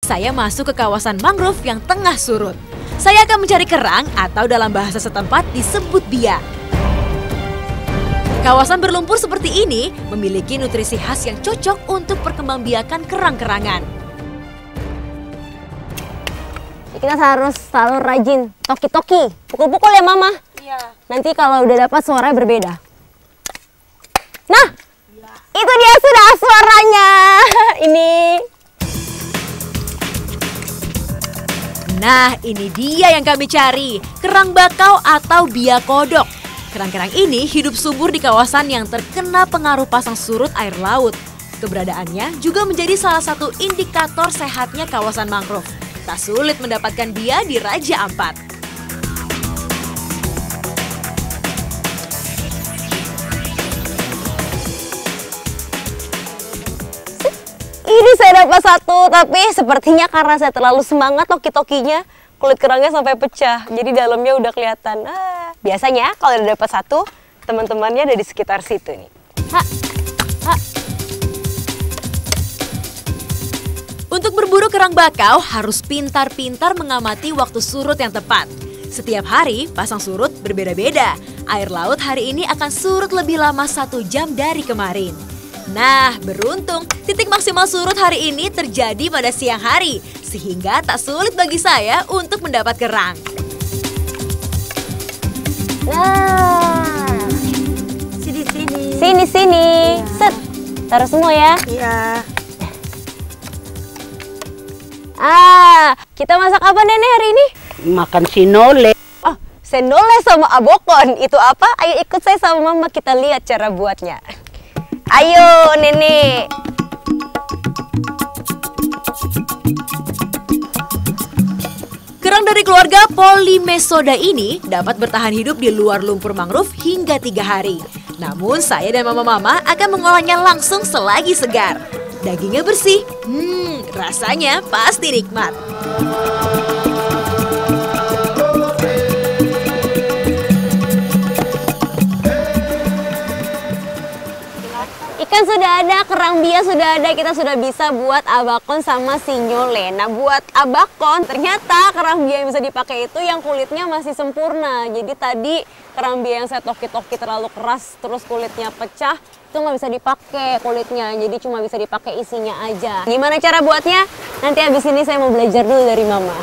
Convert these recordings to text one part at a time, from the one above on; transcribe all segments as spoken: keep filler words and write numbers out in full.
saya masuk ke kawasan mangrove yang tengah surut. Saya akan mencari kerang atau dalam bahasa setempat disebut biak. Kawasan berlumpur seperti ini memiliki nutrisi khas yang cocok untuk perkembangbiakan kerang-kerangan. Kita harus selalu rajin toki-toki, pukul-pukul ya Mama. Iya. Nanti kalau udah dapat suaranya berbeda. Nah, ya. Itu dia sudah suaranya. Ini. Nah, ini dia yang kami cari, kerang bakau atau biak kodok. Kerang-kerang ini hidup subur di kawasan yang terkena pengaruh pasang surut air laut. Keberadaannya juga menjadi salah satu indikator sehatnya kawasan mangrove. Tak sulit mendapatkan dia di Raja Ampat. Ini saya dapat satu, tapi sepertinya karena saya terlalu semangat toki-tokinya, kulit kerangnya sampai pecah. Jadi dalamnya udah kelihatan. Ah, biasanya kalau udah dapat satu, teman-temannya ada di sekitar situ nih. Ha, ha. Untuk berburu kerang bakau harus pintar-pintar mengamati waktu surut yang tepat. Setiap hari pasang surut berbeda-beda. Air laut hari ini akan surut lebih lama satu jam dari kemarin. Nah, beruntung titik maksimal surut hari ini terjadi pada siang hari, sehingga tak sulit bagi saya untuk mendapat kerang. Nah, Sini-sini. sini-sini. Ya. Set, taruh semua ya. Iya. Ah, kita masak apa Nenek hari ini? Makan sinole. Oh, senole sama abokon. Itu apa? Ayo ikut saya sama Mama, kita lihat cara buatnya. Ayo Nenek. Kerang dari keluarga Polymesoda ini dapat bertahan hidup di luar lumpur mangrove hingga tiga hari. Namun saya dan mama-mama akan mengolahnya langsung selagi segar. Dagingnya bersih, hmm, rasanya pasti nikmat. Ikan sudah ada, kerang biak sudah ada, kita sudah bisa buat abakon sama sinole. Nah, buat abakon ternyata kerang biak yang bisa dipakai itu yang kulitnya masih sempurna. Jadi tadi kerang biak yang saya toki-toki terlalu keras terus kulitnya pecah, itu nggak bisa dipakai kulitnya. Jadi cuma bisa dipakai isinya aja. Gimana cara buatnya? Nanti habis ini saya mau belajar dulu dari Mama.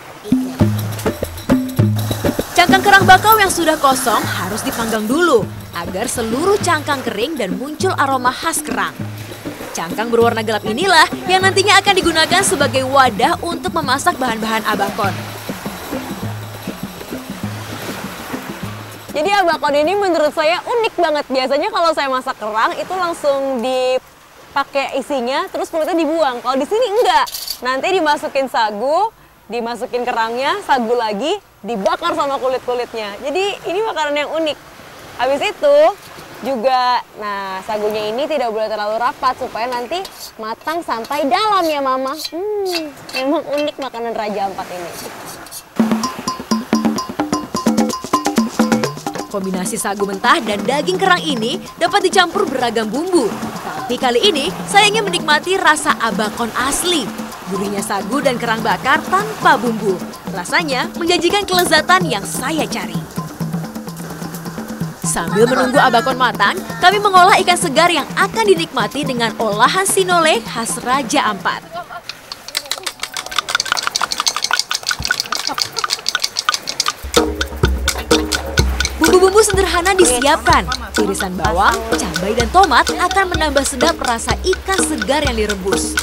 Cangkang kerang bakau yang sudah kosong harus dipanggang dulu agar seluruh cangkang kering dan muncul aroma khas kerang. Cangkang berwarna gelap inilah yang nantinya akan digunakan sebagai wadah untuk memasak bahan-bahan abakon. Jadi abakon ini menurut saya unik banget. Biasanya kalau saya masak kerang itu langsung dipakai isinya terus kulitnya dibuang. Kalau di sini enggak. Nanti dimasukin sagu, dimasukin kerangnya, sagu lagi, dibakar sama kulit-kulitnya. Jadi ini makanan yang unik. Habis itu juga, nah sagunya ini tidak boleh terlalu rapat supaya nanti matang sampai dalam ya Mama. Hmm, memang unik makanan Raja Ampat ini. Kombinasi sagu mentah dan daging kerang ini dapat dicampur beragam bumbu. Tapi kali ini saya ingin menikmati rasa abakon asli. Gurihnya sagu dan kerang bakar tanpa bumbu. Rasanya menjanjikan kelezatan yang saya cari. Sambil menunggu abakon matang, kami mengolah ikan segar yang akan dinikmati dengan olahan sinole khas Raja Ampat. Bumbu-bumbu sederhana disiapkan. Irisan bawang, cabai, dan tomat akan menambah sedap rasa ikan segar yang direbus.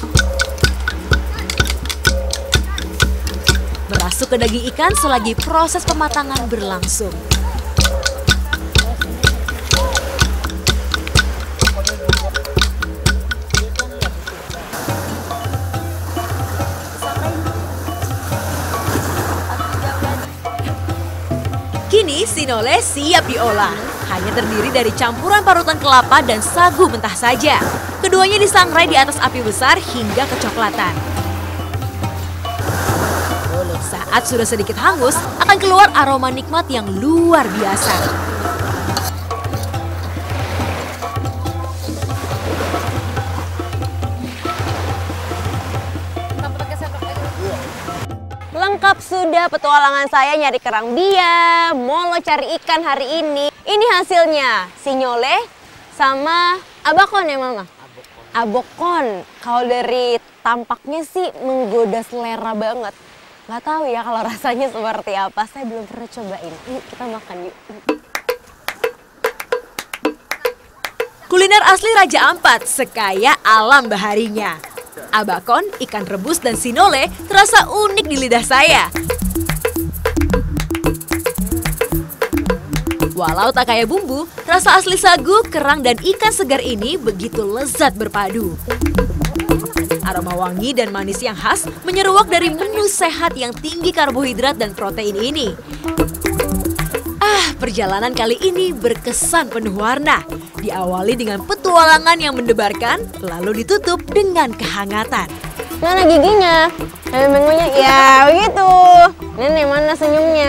Merasuk ke daging ikan selagi proses pematangan berlangsung. Kini sinole siap diolah. Hanya terdiri dari campuran parutan kelapa dan sagu mentah saja. Keduanya disangrai di atas api besar hingga kecoklatan. Saat sudah sedikit hangus, akan keluar aroma nikmat yang luar biasa. lengkap sudah petualangan saya nyari kerang biak, molo cari ikan hari ini. Ini hasilnya, sinyole sama abakon ya Mama? Abokon. Abokon. Kalau dari tampaknya sih menggoda selera banget. Nggak tahu ya kalau rasanya seperti apa, saya belum pernah cobain. Yuk kita makan yuk. Kuliner asli Raja Ampat, sekaya alam baharinya. Abakon, ikan rebus, dan sinole terasa unik di lidah saya. Walau tak kaya bumbu, rasa asli sagu, kerang, dan ikan segar ini begitu lezat berpadu. Aroma wangi dan manis yang khas menyeruak dari menu sehat yang tinggi karbohidrat dan protein ini. Ah, perjalanan kali ini berkesan penuh warna. Diawali dengan petualangan yang mendebarkan, lalu ditutup dengan kehangatan. Mana giginya? Ada mengunya? Ya begitu. Nenek mana senyumnya?